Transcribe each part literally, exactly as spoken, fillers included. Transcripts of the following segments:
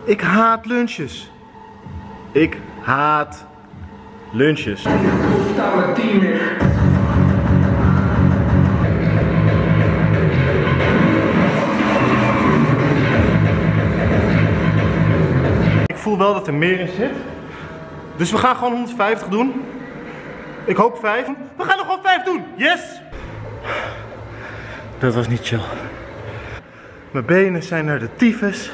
Ik haat lunches. Ik haat lunches. Ik voel wel dat er meer in zit. Dus we gaan gewoon honderdvijftig doen. Ik hoop vijf. We gaan er gewoon vijf doen. Yes! Dat was niet chill. Mijn benen zijn naar de tyfus.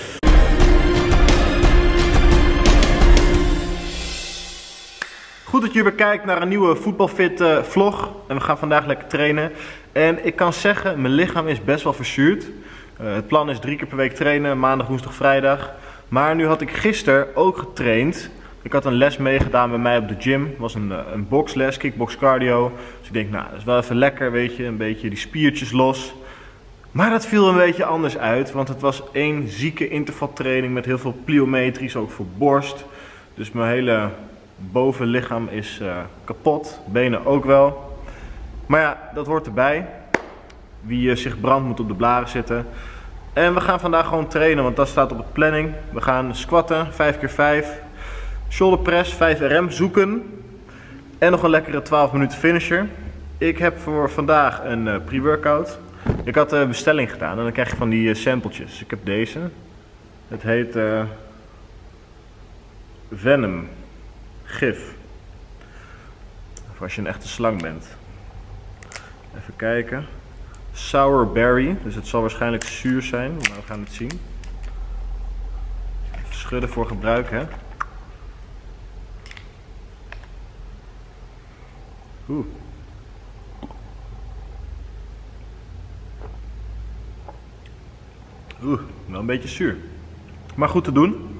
Goed dat je weer kijkt naar een nieuwe voetbalfit uh, vlog. En we gaan vandaag lekker trainen. En ik kan zeggen, mijn lichaam is best wel verzuurd. Uh, het plan is drie keer per week trainen, maandag, woensdag, vrijdag. Maar nu had ik gisteren ook getraind. Ik had een les meegedaan bij mij op de gym. Het was een, een boxles, kickbox cardio. Dus ik denk, nou, dat is wel even lekker, weet je. Een beetje die spiertjes los. Maar dat viel een beetje anders uit. Want het was één zieke intervaltraining met heel veel pliometrisch, ook voor borst. Dus mijn hele bovenlichaam is uh, kapot. Benen ook wel. Maar ja, dat hoort erbij. Wie uh, zich brandt moet op de blaren zitten. En we gaan vandaag gewoon trainen, want dat staat op de planning. We gaan squatten, vijf keer vijf. Shoulder press, vijf R M zoeken. En nog een lekkere twaalf minuten finisher. Ik heb voor vandaag een uh, pre-workout. Ik had een bestelling gedaan en dan krijg je van die uh, sampletjes. Ik heb deze. Het heet uh, Venom. Gif. Of als je een echte slang bent. Even kijken. Sour berry. Dus het zal waarschijnlijk zuur zijn. Maar we gaan het zien. Even schudden voor gebruik, hè. Oeh. Oeh, wel een beetje zuur. Maar goed te doen.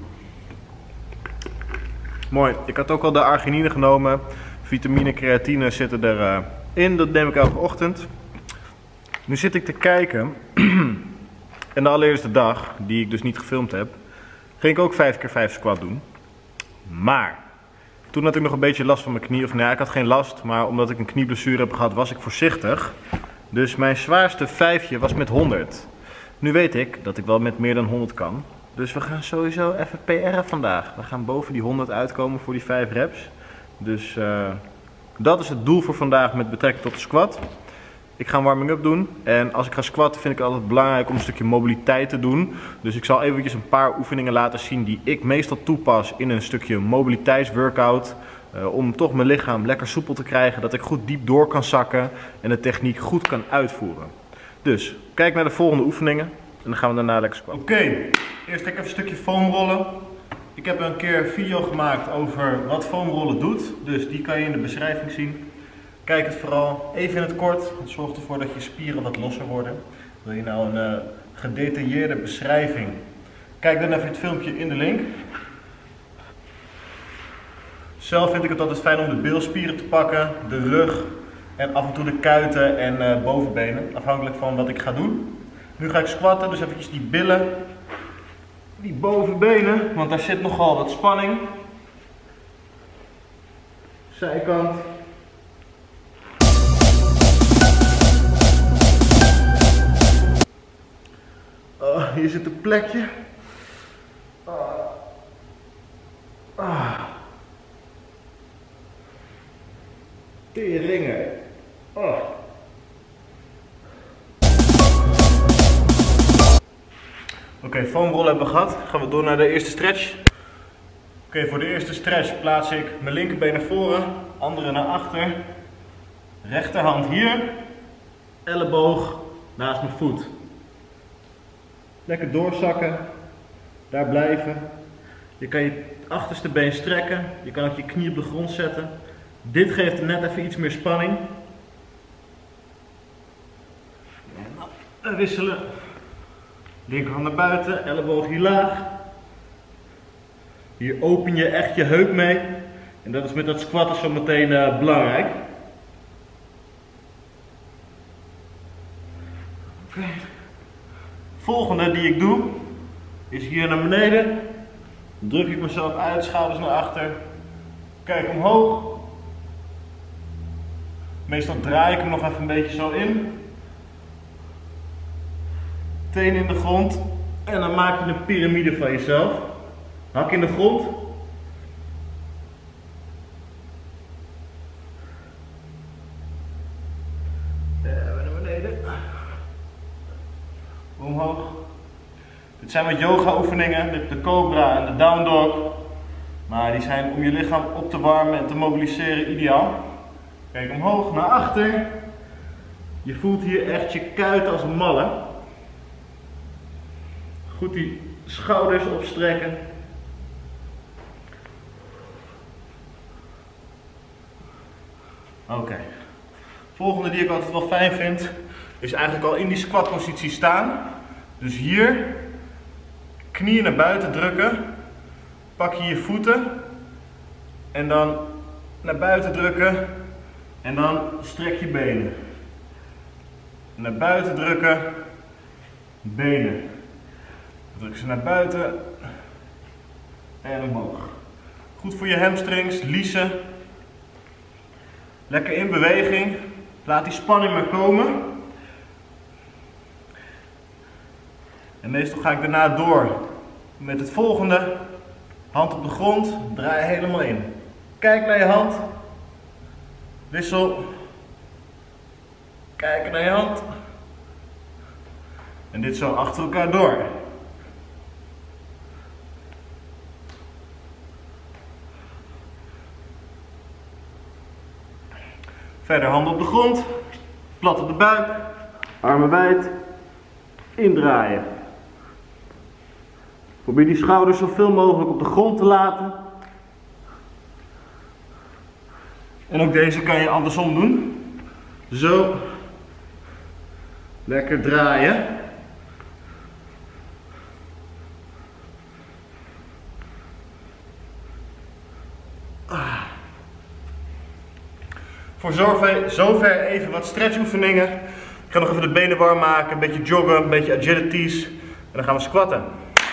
Mooi. Ik had ook al de arginine genomen. Vitamine, creatine zitten erin. Uh, dat neem ik elke ochtend. Nu zit ik te kijken. En de allereerste dag, die ik dus niet gefilmd heb, ging ik ook vijf keer vijf squat doen. Maar toen had ik nog een beetje last van mijn knie. Of nee, ik had geen last, maar omdat ik een knieblessure heb gehad, was ik voorzichtig. Dus mijn zwaarste vijfje was met honderd. Nu weet ik dat ik wel met meer dan honderd kan. Dus we gaan sowieso even P R'en vandaag. We gaan boven die honderd uitkomen voor die vijf reps. Dus uh, dat is het doel voor vandaag met betrekking tot de squat. Ik ga een warming-up doen. En als ik ga squatten vind ik het altijd belangrijk om een stukje mobiliteit te doen. Dus ik zal eventjes een paar oefeningen laten zien die ik meestal toepas in een stukje mobiliteitsworkout. Uh, om toch mijn lichaam lekker soepel te krijgen. Dat ik goed diep door kan zakken en de techniek goed kan uitvoeren. Dus kijk naar de volgende oefeningen. En dan gaan we daarna lekker squatten. Oké, okay, eerst even een stukje foamrollen. Ik heb een keer een video gemaakt over wat foamrollen doet. Dus die kan je in de beschrijving zien. Kijk het vooral even in het kort. Het zorgt ervoor dat je spieren wat losser worden. Wil je nou een uh, gedetailleerde beschrijving? Kijk dan even het filmpje in de link. Zelf vind ik het altijd fijn om de bilspieren te pakken, de rug en af en toe de kuiten en uh, bovenbenen. Afhankelijk van wat ik ga doen. Nu ga ik squatten, dus eventjes die billen, die bovenbenen, want daar zit nogal wat spanning. Zijkant. Oh, hier zit een plekje. Ah. Ah. Teringen. Oh. Oké, okay, foamrollen hebben we gehad. Gaan we door naar de eerste stretch. Oké, okay, voor de eerste stretch plaats ik mijn linkerbeen naar voren, andere naar achter. Rechterhand hier, elleboog naast mijn voet. Lekker doorzakken, daar blijven. Je kan je achterste been strekken, je kan ook je knie op de grond zetten. Dit geeft net even iets meer spanning. En wisselen. Linkerhand naar buiten, elleboog hier laag. Hier open je echt je heup mee. En dat is met dat squatten zo meteen uh, belangrijk. Okay. Volgende die ik doe, is hier naar beneden. Druk ik mezelf uit, schouders naar achter. Kijk omhoog. Meestal draai ik hem nog even een beetje zo in. Teen in de grond. En dan maak je een piramide van jezelf. Hak in de grond. En naar beneden. Omhoog. Dit zijn wat yoga oefeningen. De, de cobra en de down dog. Maar die zijn om je lichaam op te warmen en te mobiliseren ideaal. Kijk omhoog, naar achter. Je voelt hier echt je kuiten als een malle. Goed die schouders opstrekken. Oké. Okay. Volgende die ik altijd wel fijn vind, is eigenlijk al in die squat positie staan. Dus hier, knieën naar buiten drukken. Pak je je voeten. En dan naar buiten drukken. En dan strek je benen. Naar buiten drukken. Benen. Druk ze naar buiten. En omhoog. Goed voor je hamstrings, liezen. Lekker in beweging. Laat die spanning maar komen. En meestal ga ik daarna door met het volgende. Hand op de grond, draai helemaal in. Kijk naar je hand. Wissel. Kijk naar je hand. En dit zo achter elkaar door. Verder handen op de grond. Plat op de buik. Armen wijd. Indraaien. Probeer die schouders zoveel mogelijk op de grond te laten. En ook deze kan je andersom doen. Zo. Lekker draaien. Ah. Voor zover, zover even wat stretchoefeningen. Ik ga nog even de benen warm maken, een beetje joggen, een beetje agilities. En dan gaan we squatten.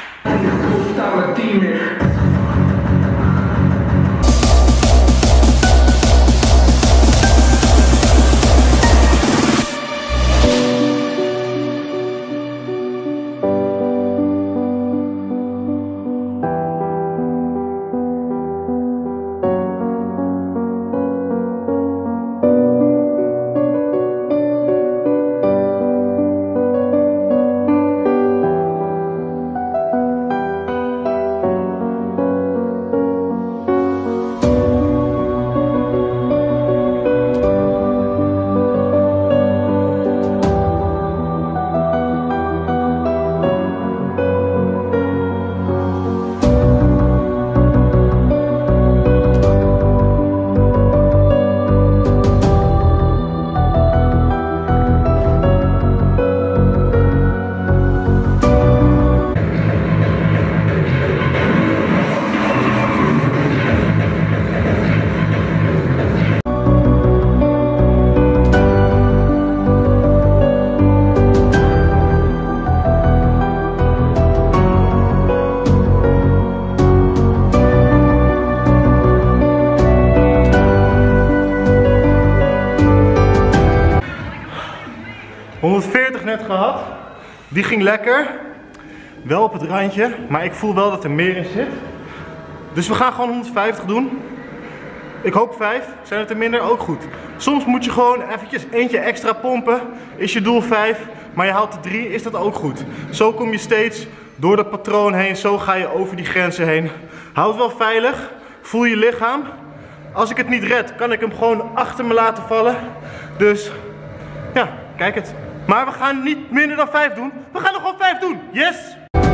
honderdveertig net gehad. Die ging lekker. Wel op het randje, maar ik voel wel dat er meer in zit. Dus we gaan gewoon honderdvijftig doen. Ik hoop vijf. Zijn het er minder? Ook goed. Soms moet je gewoon eventjes eentje extra pompen. Is je doel vijf, maar je haalt de drie, is dat ook goed. Zo kom je steeds door dat patroon heen. Zo ga je over die grenzen heen. Houd wel veilig. Voel je lichaam. Als ik het niet red, kan ik hem gewoon achter me laten vallen. Dus ja, kijk het. Maar we gaan niet minder dan vijf doen. We gaan er gewoon vijf doen. Yes!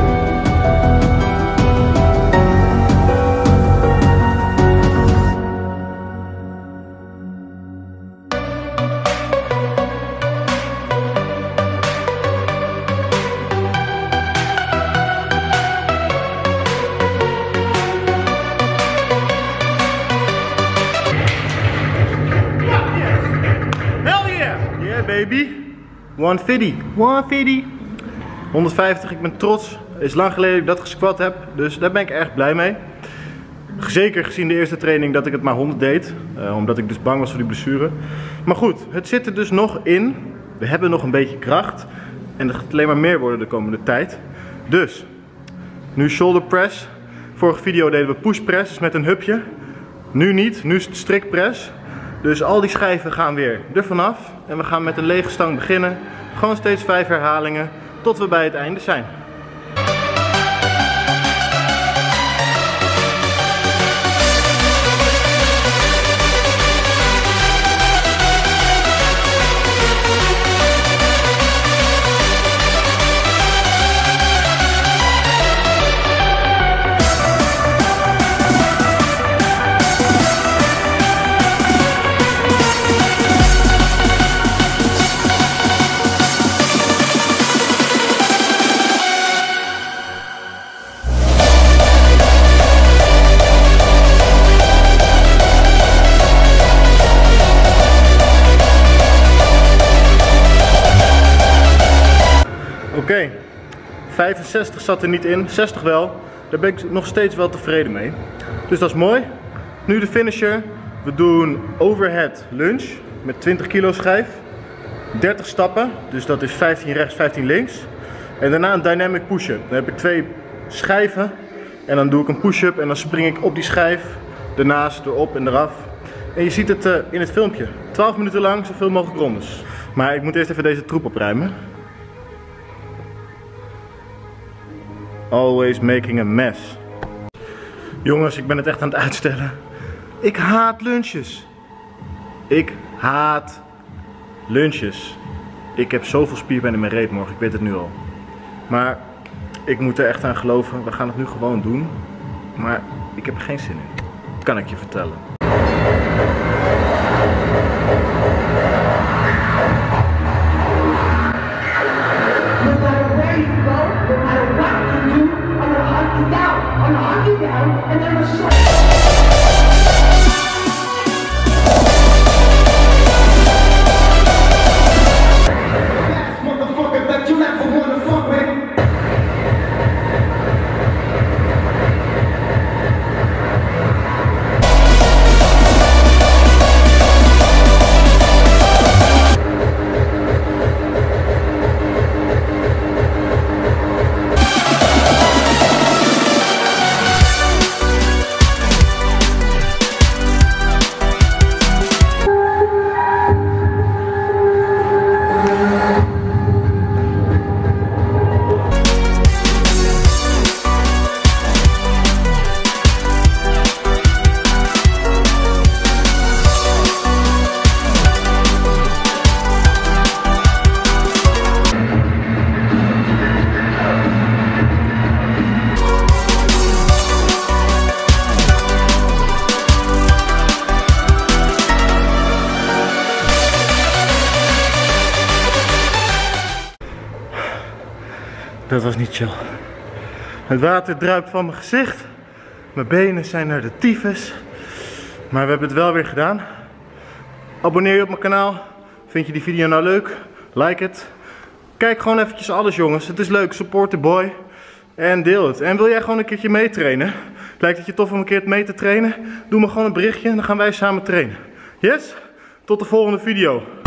Baby, honderdvijftig, honderdvijftig, honderdvijftig, ik ben trots. Het is lang geleden dat ik dat gesquat heb, dus daar ben ik erg blij mee. Zeker gezien de eerste training dat ik het maar honderd deed, uh, omdat ik dus bang was voor die blessure. Maar goed, het zit er dus nog in. We hebben nog een beetje kracht en het gaat alleen maar meer worden de komende tijd. Dus, nu shoulder press. Vorige video deden we push press, dus met een hupje. Nu niet, nu is het strict press. Dus al die schijven gaan weer er vanaf. En we gaan met een lege stang beginnen. Gewoon steeds vijf herhalingen tot we bij het einde zijn. Oké, okay. vijfenzestig zat er niet in, zestig wel. Daar ben ik nog steeds wel tevreden mee. Dus dat is mooi. Nu de finisher. We doen overhead lunge met twintig kilo schijf. dertig stappen, dus dat is vijftien rechts, vijftien links. En daarna een dynamic push-up. Dan heb ik twee schijven en dan doe ik een push-up en dan spring ik op die schijf. Ernaast, erop en eraf. En je ziet het uh, in het filmpje. twaalf minuten lang, zoveel mogelijk rondes. Maar ik moet eerst even deze troep opruimen. Always making a mess. Jongens, ik ben het echt aan het uitstellen. Ik haat lunches. Ik haat lunches. Ik heb zoveel spierpijn in mijn reet morgen, ik weet het nu al. Maar ik moet er echt aan geloven. We gaan het nu gewoon doen. Maar ik heb er geen zin in. Kan ik je vertellen. Dat was niet chill. Het water druipt van mijn gezicht. Mijn benen zijn naar de tyfus. Maar we hebben het wel weer gedaan. Abonneer je op mijn kanaal. Vind je die video nou leuk? Like het. Kijk gewoon eventjes alles, jongens. Het is leuk. Support the boy. En deel het. En wil jij gewoon een keertje meetrainen? Lijkt het je tof om een keer mee te trainen? Doe me gewoon een berichtje en dan gaan wij samen trainen. Yes? Tot de volgende video.